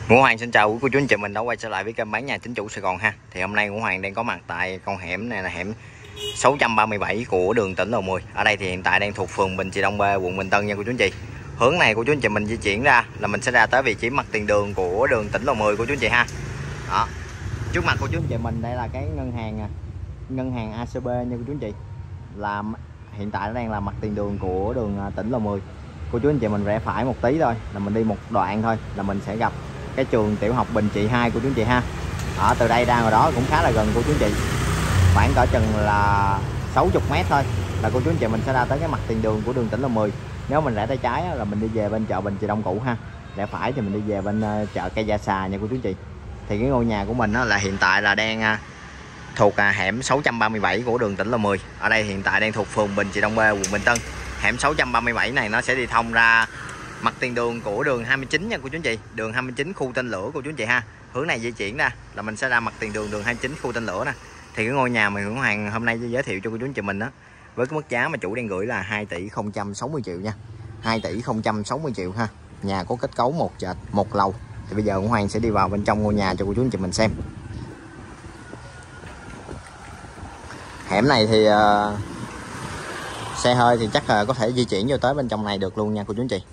Ngũ Hoàng xin chào quý cô chú anh chị mình đã quay trở lại với kênh bán nhà chính chủ Sài Gòn ha. Thì hôm nay Ngũ Hoàng đang có mặt tại con hẻm này là hẻm 637 của đường tỉnh Lò 10. Ở đây thì hiện tại đang thuộc phường Bình Trị Đông B, quận Bình Tân nha cô chú anh chị. Hướng này cô chú anh chị mình di chuyển ra là mình sẽ ra tới vị trí mặt tiền đường của đường tỉnh Lò 10 cô chú anh chị ha. Đó. Trước mặt cô chú anh chị mình đây là cái ngân hàng ACB nha cô chú anh chị. Là hiện tại nó đang là mặt tiền đường của đường tỉnh Lò 10. Cô chú anh chị mình rẽ phải một tí thôi là mình đi một đoạn thôi là mình sẽ gặp cái trường tiểu học Bình Trị 2 của chú anh chị ha. Ở từ đây ra ngoài đó cũng khá là gần cô chú anh chị, khoảng cỡ chừng là 60 m thôi là cô chú anh chị mình sẽ ra tới cái mặt tiền đường của đường tỉnh Lò 10. Nếu mình rẽ tay trái là mình đi về bên chợ Bình Trị Đông cũ ha, rẽ phải thì mình đi về bên chợ Cây Gia Xà nha cô chú anh chị. Thì cái ngôi nhà của mình là hiện tại là đang thuộc hẻm 637 của đường tỉnh Lò 10. Ở đây hiện tại đang thuộc phường Bình Trị Đông B, quận Bình Tân. Hẻm 637 này nó sẽ đi thông ra mặt tiền đường của đường 29 nha cô chú anh chị. Đường 29 khu tên lửa cô chú anh chị ha. Hướng này di chuyển ra là mình sẽ ra mặt tiền đường đường 29 khu tên lửa nè. Thì cái ngôi nhà mà Hưởng Hoàng hôm nay giới thiệu cho cô chú anh chị mình đó, với cái mức giá mà chủ đang gửi là 2 tỷ 060 triệu nha. 2 tỷ 060 triệu ha. Nhà có kết cấu một trệt một lầu. Thì bây giờ Hưởng Hoàng sẽ đi vào bên trong ngôi nhà cho cô chú anh chị mình xem. Hẻm này thì xe hơi thì chắc là có thể di chuyển vô tới bên trong này được luôn nha cô chú anh chị.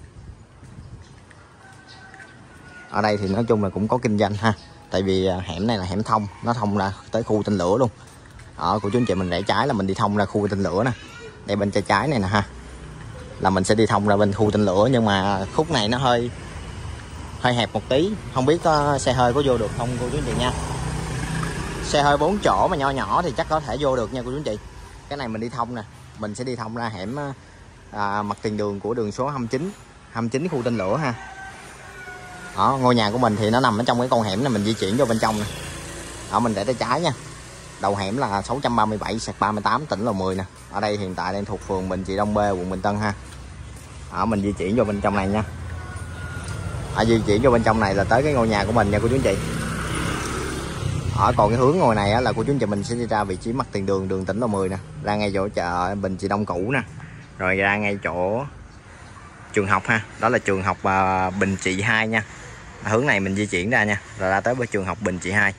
Ở đây thì nói chung là cũng có kinh doanh ha, tại vì hẻm này là hẻm thông, nó thông ra tới khu tên lửa luôn. Ở cô chú anh chị mình rẽ trái là mình đi thông ra khu tên lửa nè. Đây bên tay trái này nè ha, là mình sẽ đi thông ra bên khu tên lửa, nhưng mà khúc này nó hơi hẹp một tí, không biết có xe hơi có vô được không cô chú anh chị nha. Xe hơi 4 chỗ mà nho nhỏ thì chắc có thể vô được nha cô chú anh chị. Cái này mình đi thông nè, mình sẽ đi thông ra hẻm mặt tiền đường của đường số 29 khu tên lửa ha. Đó, ngôi nhà của mình thì nó nằm ở trong cái con hẻm này, mình di chuyển vô bên trong nè. Ở mình để tay trái nha. Đầu hẻm là 637/38 tỉnh Lò 10 nè. Ở đây hiện tại đang thuộc phường Bình Trị Đông B, quận Bình Tân ha. Ở mình di chuyển vô bên trong này nha. Ở di chuyển vô bên trong này là tới cái ngôi nhà của mình nha cô chú anh chị. Ở còn cái hướng ngồi này là cô chú anh chị mình sẽ đi ra vị trí mặt tiền đường đường tỉnh Lò 10 nè, ra ngay chỗ chợ Bình Trị Đông cũ nè, rồi ra ngay chỗ trường học ha, đó là trường học Bình Trị 2 nha. Hướng này mình di chuyển ra nha, rồi ra tới trường học Bình Trị 2.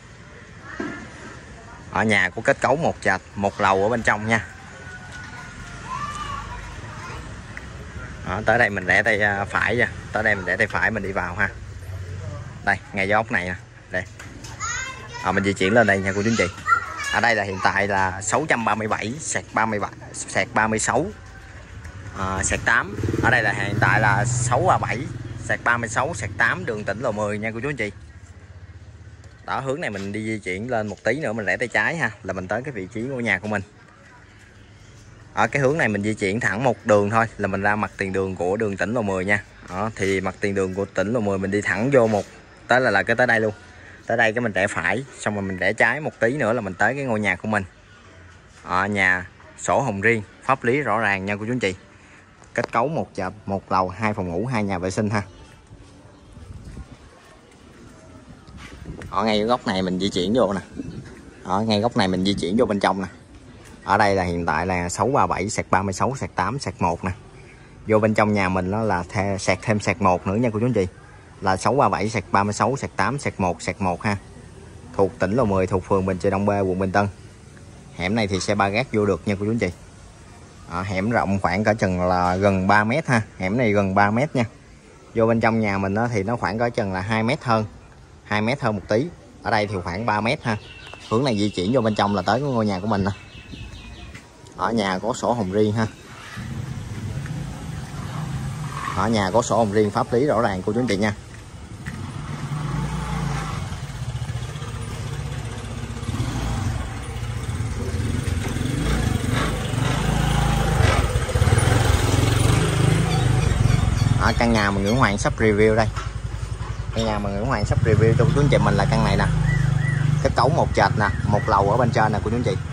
Ở nhà có kết cấu một trệt một lầu ở bên trong nha. Đó, tới đây mình rẽ tay phải nha, tới đây mình rẽ tay phải mình đi vào ha. Đây ngay dấu ốc này nè, đây. Mình di chuyển lên đây nha cô chú anh chị. Ở đây là hiện tại là 637/36/8. Ở đây là hiện tại là 637/36/8 đường tỉnh Lò 10 nha cô chú anh chị. Đó, hướng này mình đi di chuyển lên một tí nữa mình rẽ tay trái ha, là mình tới cái vị trí ngôi nhà của mình. Ở cái hướng này mình di chuyển thẳng một đường thôi là mình ra mặt tiền đường của đường tỉnh Lò 10 nha. Đó, thì mặt tiền đường của tỉnh Lò 10 mình đi thẳng vô một tới là cái tới đây luôn. Tới đây cái mình rẽ phải, xong rồi mình rẽ trái một tí nữa là mình tới cái ngôi nhà của mình. Nhà sổ hồng riêng, pháp lý rõ ràng nha cô chú anh chị. Kết cấu một trệt một lầu, 2 phòng ngủ 2 nhà vệ sinh ha. Ở ngay góc này mình di chuyển vô nè. Ở ngay góc này mình di chuyển vô bên trong nè. Ở đây là hiện tại là 637/36/8/1 nè. Vô bên trong nhà mình đó là sạc thêm sạc 1 nữa nha cô chú anh chị. Là 637/36/8/1 ha. Thuộc tỉnh Lò 10, thuộc phường Bình Trị Đông B, quận Bình Tân. Hẻm này thì xe ba gác vô được nha cô chú anh chị. Hẻm rộng khoảng cỡ chừng là gần 3 mét ha. Hẻm này gần 3 mét nha. Vô bên trong nhà mình đó thì nó khoảng cỡ chừng là 2 mét hơn. 2 mét hơn một tí. Ở đây thì khoảng 3 mét ha. Hướng này di chuyển vô bên trong là tới cái ngôi nhà của mình nè. Ở nhà có sổ hồng riêng ha. Ở nhà có sổ hồng riêng, pháp lý rõ ràng cô chú anh chị nha. Ở căn nhà mà Nguyễn Hoàng sắp review đây. Căn nhà mà Nguyễn Hoàng sắp review cho cô chú anh chị mình là căn này nè. Kết cấu một trệt nè, một lầu ở bên trên nè cô chú anh chị.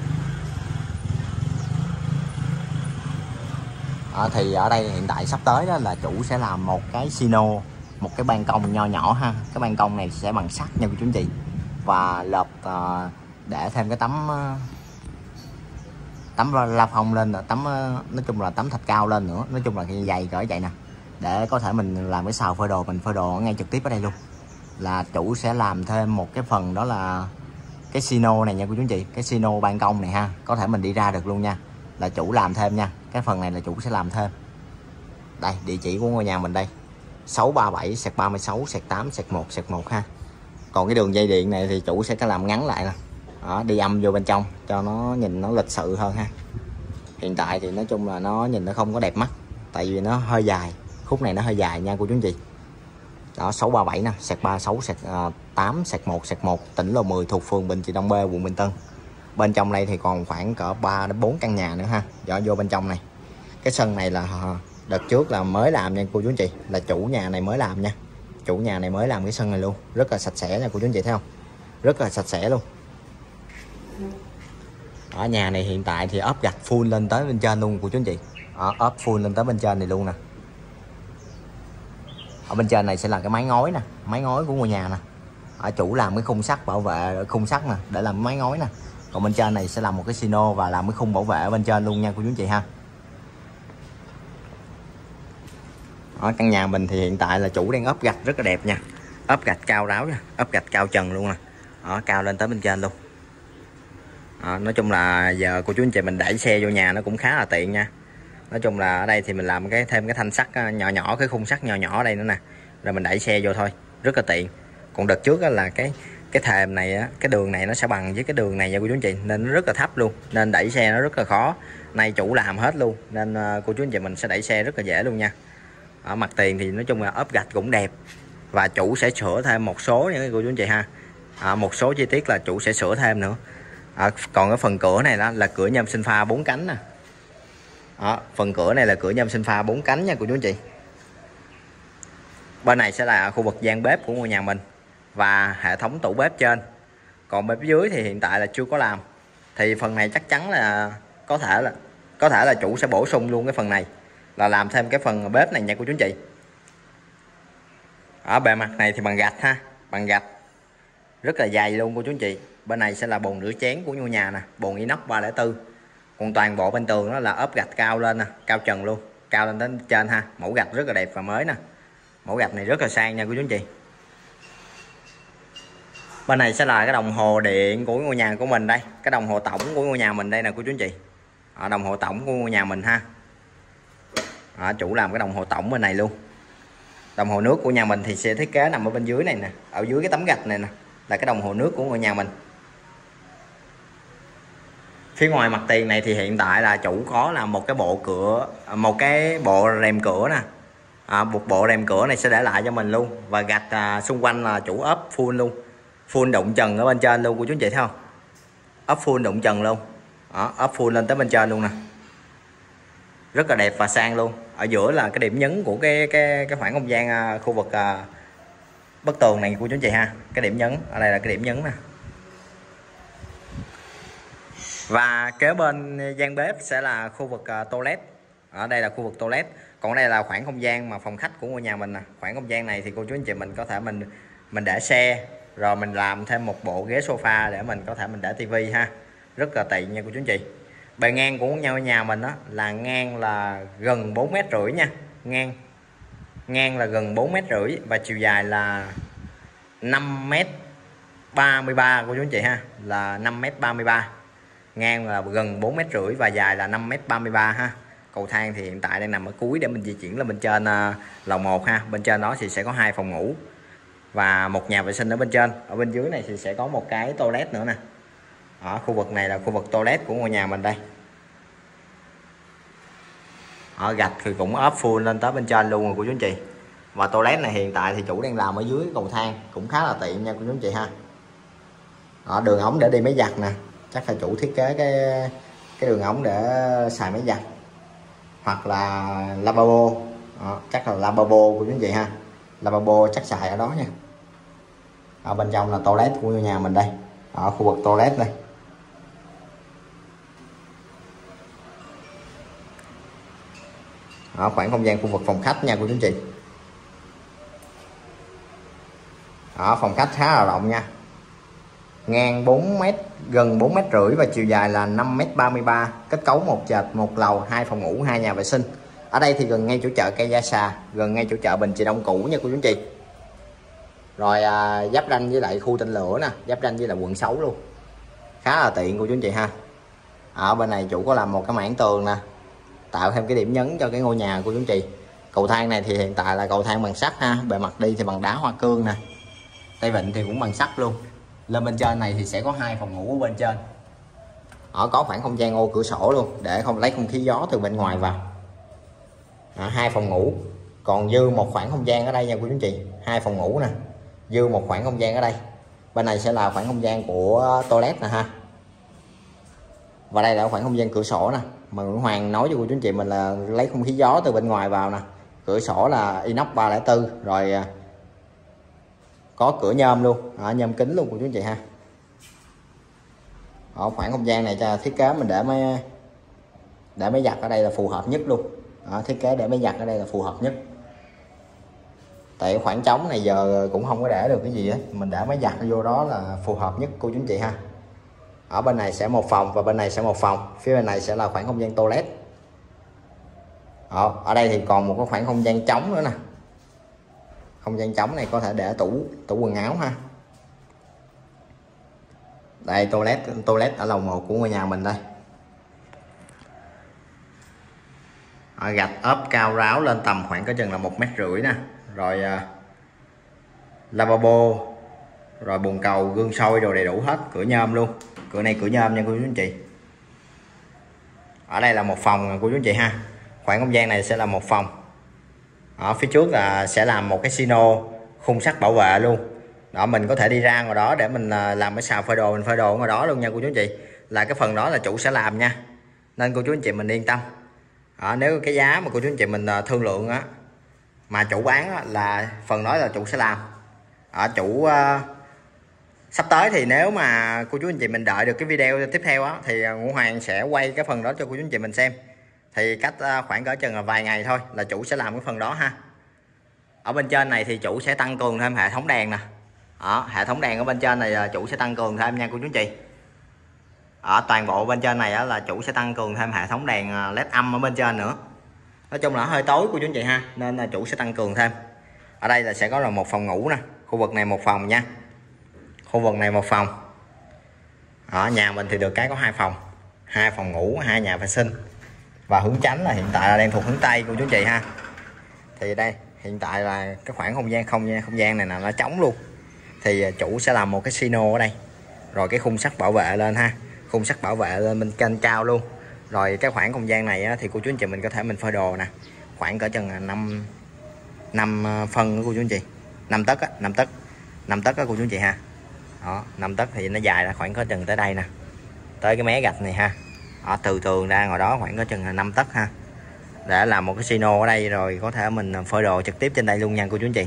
Thì ở đây hiện tại sắp tới đó là chủ sẽ làm một cái sino, một cái ban công nho nhỏ ha. Cái ban công này sẽ bằng sắt nha cô chú anh chị. Và lợp để thêm cái tấm la phong lên, tấm nói chung là tấm thạch cao lên nữa, nói chung là cái dày cỡ vậy nè, để có thể mình làm cái xào phơi đồ, mình phơi đồ ngay trực tiếp ở đây luôn. là chủ sẽ làm thêm một cái phần, đó là cái sino này nha cô chú anh chị, cái sino ban công này ha, có thể mình đi ra được luôn nha, là chủ làm thêm nha. Cái phần này là chủ sẽ làm thêm. Đây địa chỉ của ngôi nhà mình đây, 637/36/8/1/1 ha. Còn cái đường dây điện này thì chủ sẽ có làm ngắn lại nè, đó, đi âm vô bên trong cho nó nhìn nó lịch sự hơn ha. Hiện tại thì nói chung là nó nhìn nó không có đẹp mắt, tại vì nó hơi dài, khúc này nó hơi dài nha cô chú anh chị. Đó 637 nè, -36/8/1/1, tỉnh Lô 10, thuộc phường Bình Trị Đông B, quận Bình Tân. Bên trong đây thì còn khoảng cỡ 3 đến 4 căn nhà nữa ha. Do vô bên trong này, cái sân này là đợt trước là mới làm nha cô chú anh chị, là chủ nhà này mới làm nha. Chủ nhà này mới làm cái sân này luôn, rất là sạch sẽ nha cô chú anh chị thấy không, rất là sạch sẽ luôn. Ở nhà này hiện tại thì ốp gạch full lên tới bên trên luôn cô chú anh chị, ốp full lên tới bên trên này luôn nè. Ở bên trên này sẽ là cái mái ngói nè, mái ngói của ngôi nhà nè. Ở chủ làm cái khung sắt bảo vệ khung sắt nè để làm mái ngói nè. Còn bên trên này sẽ làm một cái sino và làm cái khung bảo vệ ở bên trên luôn nha cô chú anh chị ha. Ở căn nhà mình thì hiện tại là chủ đang ốp gạch rất là đẹp nha, ốp gạch cao ráo nha, ốp gạch cao trần luôn nè, cao lên tới bên trên luôn. Nói chung là giờ cô chú anh chị mình đẩy xe vô nhà nó cũng khá là tiện nha. Nói chung là ở đây thì mình làm thêm cái thanh sắt nhỏ nhỏ, cái khung sắt nhỏ nhỏ ở đây nữa nè, rồi mình đẩy xe vô thôi, rất là tiện. Còn đợt trước là cái thềm này á, cái đường này nó sẽ bằng với cái đường này nha cô chú anh chị, nên nó rất là thấp luôn, nên đẩy xe nó rất là khó. Nay chủ làm hết luôn nên cô chú anh chị mình sẽ đẩy xe rất là dễ luôn nha. Ở mặt tiền thì nói chung là ốp gạch cũng đẹp, và chủ sẽ sửa thêm một số những cô chú anh chị ha. Một số chi tiết là chủ sẽ sửa thêm nữa. Còn cái phần cửa này đó là cửa nhôm sinh pha 4 cánh nè. Phần cửa này là cửa nhôm sinh pha 4 cánh nha cô chú anh chị. Bên này sẽ là khu vực gian bếp của ngôi nhà mình và hệ thống tủ bếp trên. Còn bếp dưới thì hiện tại là chưa có làm, thì phần này chắc chắn là có thể là chủ sẽ bổ sung luôn cái phần này, là làm thêm cái phần bếp này nha cô chú anh chị. Ở bề mặt này thì bằng gạch ha, bằng gạch rất là dày luôn cô chú anh chị. Bên này sẽ là bồn rửa chén của ngôi nhà nè, bồn inox 304. Còn toàn bộ bên tường đó là ốp gạch cao lên nè, cao trần luôn, cao lên đến trên ha. Mẫu gạch rất là đẹp và mới nè, mẫu gạch này rất là sang nha cô chú anh chị. Bên này sẽ là cái đồng hồ điện của ngôi nhà của mình đây, cái đồng hồ tổng của ngôi nhà mình đây nè cô chú anh chị. Đồng hồ tổng của ngôi nhà mình ha. Chủ làm cái đồng hồ tổng bên này luôn. Đồng hồ nước của nhà mình thì sẽ thiết kế nằm ở bên dưới này nè, ở dưới cái tấm gạch này nè, là cái đồng hồ nước của ngôi nhà mình. Phía ngoài mặt tiền này thì hiện tại là chủ có là một cái bộ cửa, một cái bộ rèm cửa nè. Một bộ rèm cửa này sẽ để lại cho mình luôn, và gạch xung quanh là chủ ốp full luôn, full đụng trần ở bên trên luôn cô chú anh chị thấy không, ốp full đụng trần luôn, ốp full lên tới bên trên luôn nè, rất là đẹp và sang luôn. Ở giữa là cái điểm nhấn của cái khoảng không gian khu vực bức tường này cô chú anh chị ha. Cái điểm nhấn ở đây là cái điểm nhấn nè. Và kế bên gian bếp sẽ là khu vực toilet. Ở đây là khu vực toilet. Còn đây là khoảng không gian mà phòng khách của ngôi nhà mình nè. Khoảng không gian này thì cô chú anh chị mình có thể mình để xe, rồi mình làm thêm một bộ ghế sofa để mình có thể mình để tivi ha. Rất là tiện nha cô chú anh chị. Bề ngang của ngôi nhà mình đó là ngang là gần 4,5 m nha. Ngang là gần 4,5 m và chiều dài là 5,33 m cô chú anh chị ha, là 5,33 m. Ngang là gần 4,5 m và dài là 5,33 m ha. Cầu thang thì hiện tại đang nằm ở cuối để mình di chuyển lên bên trên lầu 1 ha. Bên trên đó thì sẽ có 2 phòng ngủ và một nhà vệ sinh ở bên trên. Ở bên dưới này thì sẽ có một cái toilet nữa nè. Ở khu vực này là khu vực toilet của ngôi nhà mình đây. Ở gạch thì cũng ốp full lên tới bên trên luôn rồi cô chú anh chị. Và toilet này hiện tại thì chủ đang làm ở dưới cầu thang, cũng khá là tiện nha cô chú anh chị ha. Đường ống để đi máy giặt nè, chắc là chủ thiết kế cái đường ống để xài máy giặt, hoặc là lavabo. Chắc là lavabo của chú anh chị ha, lavabo chắc xài ở đó nha. Ở bên trong là toilet của nhà mình đây, ở khu vực toilet đây. Ở khoảng không gian khu vực phòng khách nha cô chú anh chị. Ở phòng khách khá là rộng nha, ngang 4 m, gần 4,5 m và chiều dài là 5,33 m. Kết cấu một trệt một lầu, 2 phòng ngủ, 2 nhà vệ sinh. Ở đây thì gần ngay chỗ chợ Cây Gia Xà, gần ngay chỗ chợ Bình Trị Đông cũ nha cô chú anh chị. Rồi giáp ranh với lại khu tên lửa nè, giáp ranh với lại quận 6 luôn, khá là tiện cô chú anh chị ha. Ở bên này chủ có làm một cái mảng tường nè, tạo thêm cái điểm nhấn cho cái ngôi nhà của chú anh chị. Cầu thang này thì hiện tại là cầu thang bằng sắt ha, bề mặt đi thì bằng đá hoa cương nè, tay vịn thì cũng bằng sắt luôn. Lên bên trên này thì sẽ có 2 phòng ngủ ở bên trên. Có khoảng không gian ô cửa sổ luôn để không lấy không khí gió từ bên ngoài vào. 2 phòng ngủ, còn dư một khoảng không gian ở đây nha cô chú anh chị. 2 phòng ngủ nè, dư một khoảng không gian ở đây. Bên này sẽ là khoảng không gian của toilet nè ha, và đây là khoảng không gian cửa sổ nè, mà Nguyễn Hoàng nói cho cô chú anh chị mình là lấy không khí gió từ bên ngoài vào nè. Cửa sổ là inox 304 rồi, có cửa nhôm luôn, nhôm kính luôn cô chú anh chị ha. Ở khoảng không gian này cho thiết kế mình để máy giặt ở đây là phù hợp nhất luôn. Thiết kế để máy giặt ở đây là phù hợp nhất. Tại khoảng trống này giờ cũng không có để được cái gì á, mình để máy giặt vô đó là phù hợp nhất cô chú anh chị ha. Ở bên này sẽ một phòng và bên này sẽ một phòng, phía bên này sẽ là khoảng không gian toilet. Ở đây thì còn một cái khoảng không gian trống nữa nè. Không gian trống này có thể để tủ quần áo ha. Đây toilet ở lầu 1 của ngôi nhà mình đây. Gạch ốp cao ráo lên tầm khoảng có chừng là 1,5 m nè. Rồi lavabo, rồi bồn cầu, gương soi đồ đầy đủ hết, cửa nhôm luôn. Cửa này cửa nhôm nha cô chú anh chị. Ở đây là một phòng cô chú anh chị ha. Khoảng không gian này sẽ là một phòng. Ở phía trước là sẽ làm một cái sino khung sắt bảo vệ luôn. Đó, mình có thể đi ra ngoài đó để mình làm cái xào phơi đồ, mình phơi đồ ngoài đó luôn nha cô chú anh chị. Là cái phần đó là chủ sẽ làm nha, nên cô chú anh chị mình yên tâm. Nếu cái giá mà cô chú anh chị mình thương lượng á, mà chủ bán á, là phần đó là chủ sẽ làm. Chủ sắp tới thì nếu mà cô chú anh chị mình đợi được cái video tiếp theo á, thì Ngũ Hoàng sẽ quay cái phần đó cho cô chú anh chị mình xem. Thì cách khoảng cỡ chừng là vài ngày thôi là chủ sẽ làm cái phần đó ha. Ở bên trên này thì chủ sẽ tăng cường thêm hệ thống đèn nè. Hệ thống đèn ở bên trên này chủ sẽ tăng cường thêm nha cô chú anh chị. Ở toàn bộ bên trên này là chủ sẽ tăng cường thêm hệ thống đèn led âm ở bên trên nữa. Nói chung là hơi tối cô chú anh chị ha, nên là chủ sẽ tăng cường thêm. Ở đây là sẽ có là một phòng ngủ nè, khu vực này một phòng nha, khu vực này một phòng. Ở nhà mình thì được cái có 2 phòng, 2 phòng ngủ, 2 nhà vệ sinh. Và hướng chánh là hiện tại là đang thuộc hướng Tây cô chú anh chị ha. Thì đây hiện tại là cái khoảng không gian này là nó trống luôn. Thì chủ sẽ làm một cái sino ở đây, rồi cái khung sắt bảo vệ lên ha, khung sắt bảo vệ lên bên kênh cao luôn. Rồi cái khoảng không gian này á, thì cô chú anh chị mình có thể mình phơi đồ nè, khoảng cỡ chừng là 5 phân của cô chú anh chị, 5 tấc á, 5 tấc á cô chú anh chị ha. Đó, 5 tấc thì nó dài ra khoảng có chừng tới đây nè, tới cái mé gạch này ha. Từ tường ra ngoài đó khoảng có chừng là 5 tấc ha, để làm một cái sino ở đây, rồi có thể mình phơi đồ trực tiếp trên đây luôn nha cô chú anh chị.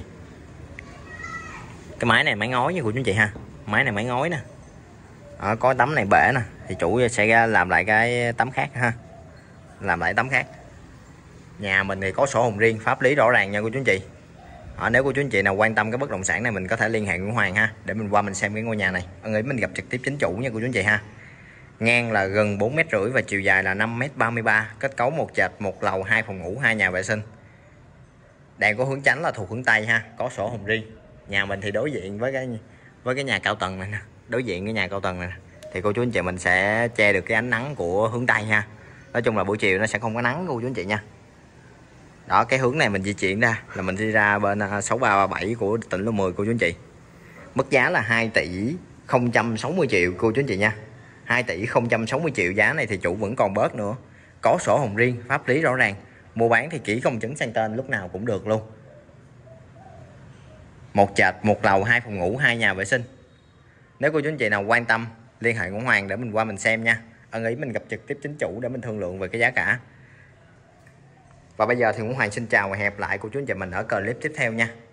Cái máy này máy ngói nha cô chú anh chị ha, máy này máy ngói nè. Có tấm này bể nè, thì chủ sẽ làm lại cái tấm khác ha, làm lại tấm khác. Nhà mình thì có sổ hồng riêng, pháp lý rõ ràng nha cô chú anh chị. Nếu cô chú anh chị nào quan tâm cái bất động sản này, mình có thể liên hệ với Hoàng ha, để mình qua mình xem cái ngôi nhà này. Nghĩ mình gặp trực tiếp chính chủ nha cô chú anh chị ha. Ngang là gần 4,5 m và chiều dài là 5,33 m, kết cấu một trệt, một lầu, 2 phòng ngủ, 2 nhà vệ sinh. Đang có hướng chánh là thuộc hướng Tây ha, có sổ hồng riêng. Nhà mình thì đối diện với cái nhà cao tầng này nè, đối diện cái nhà cao tầng này nè. Thì cô chú anh chị mình sẽ che được cái ánh nắng của hướng Tây ha. Nói chung là buổi chiều nó sẽ không có nắng cô chú anh chị nha. Đó, cái hướng này mình di chuyển ra là mình đi ra bên 6337 của tỉnh Lô 10 cô chú anh chị. Mức giá là 2 tỷ 060 triệu cô chú anh chị nha. 2 tỷ 060 triệu, giá này thì chủ vẫn còn bớt nữa. Có sổ hồng riêng, pháp lý rõ ràng. Mua bán thì kỹ công chứng sang tên lúc nào cũng được luôn. Một trệt, một lầu, 2 phòng ngủ, 2 nhà vệ sinh. Nếu cô chú anh chị nào quan tâm, liên hệ Ngũ Hoàng để mình qua mình xem nha. Ý mình gặp trực tiếp chính chủ để mình thương lượng về cái giá cả. Và bây giờ thì Ngũ Hoàng xin chào và hẹn gặp lại cô chú anh chị mình ở clip tiếp theo nha.